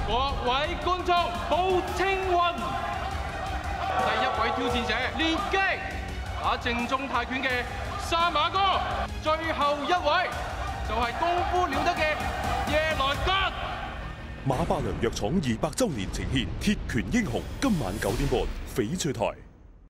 各位觀眾好清運。第一位挑戰者列基打正宗泰拳嘅沙馬哥，最後一位就係功夫了得嘅耶來吉。 馬百良藥廠200週年呈獻《鐵拳英雄》，今晚9點半翡翠台。